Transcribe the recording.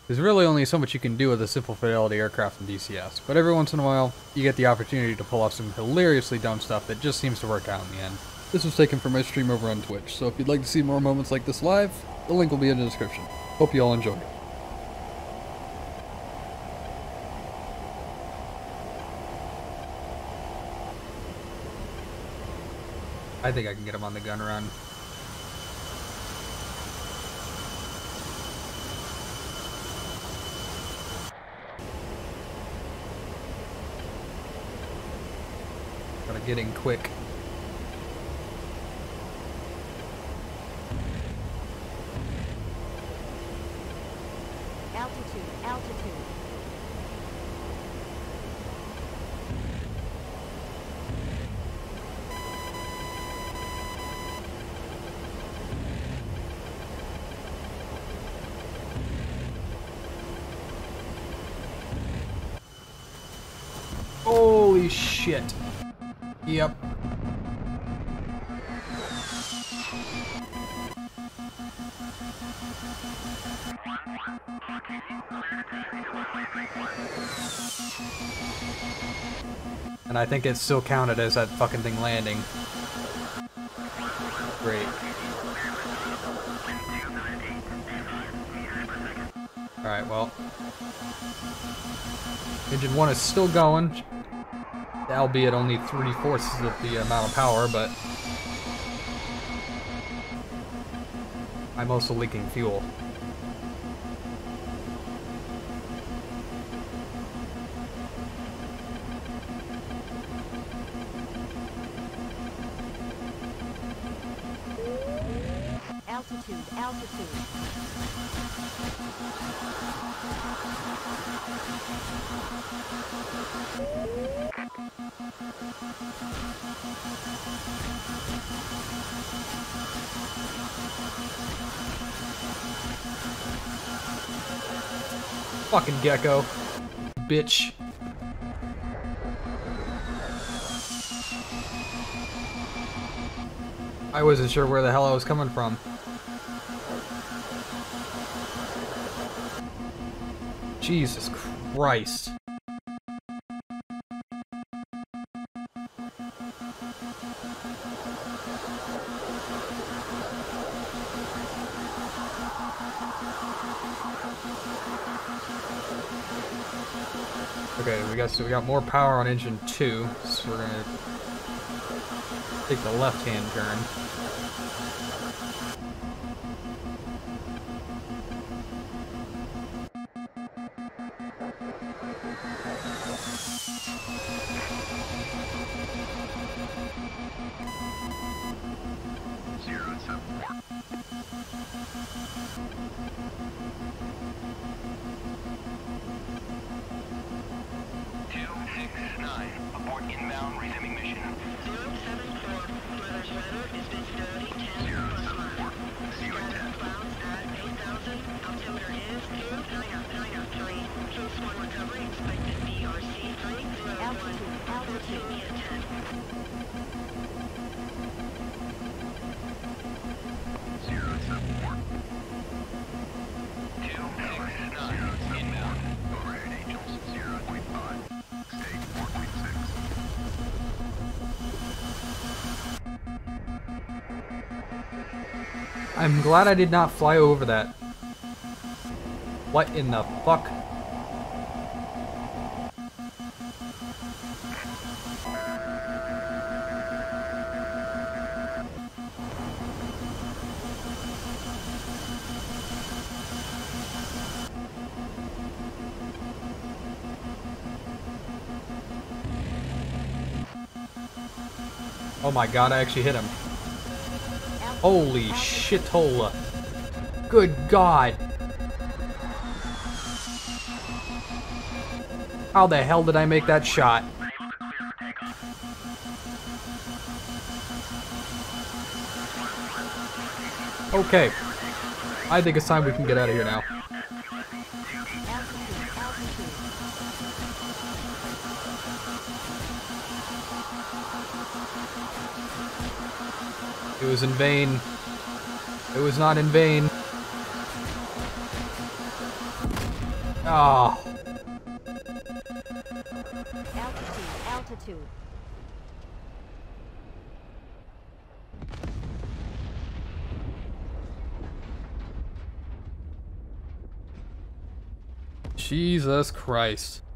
There's really only so much you can do with a simple fidelity aircraft in DCS, but every once in a while, you get the opportunity to pull off some hilariously dumb stuff that just seems to work out in the end. This was taken from my stream over on Twitch, so if you'd like to see more moments like this live, the link will be in the description. Hope you all enjoyed. I think I can get him on the gun run. Gotta get in quick. Altitude, altitude. Holy shit. Yep. And I think it's still counted as that fucking thing landing. Great. Alright, well. Engine 1 is still going. Albeit only 3/4 of the amount of power, but I'm also leaking fuel. Altitude, altitude. Fucking gecko. Bitch. I wasn't sure where the hell I was coming from. Jesus Christ. Okay, we got more power on engine 2, so we're gonna take the left-hand turn. Abort inbound, resuming mission. 074, weather's weather is visibility 10 +1. Scatter clouds at 8,000, altimeter is 2,903. Case 1 recovery expected BRC 301, altitude A-10. 074. 269, inbound. Overhead Angels, 0.5. Stage 4.6. I'm glad I did not fly over that. What in the fuck? Oh my god, I actually hit him. Holy shitola. Good god. How the hell did I make that shot? Okay. I think it's time we can get out of here now. It was in vain. It was not in vain. Oh. Altitude, altitude. Jesus Christ.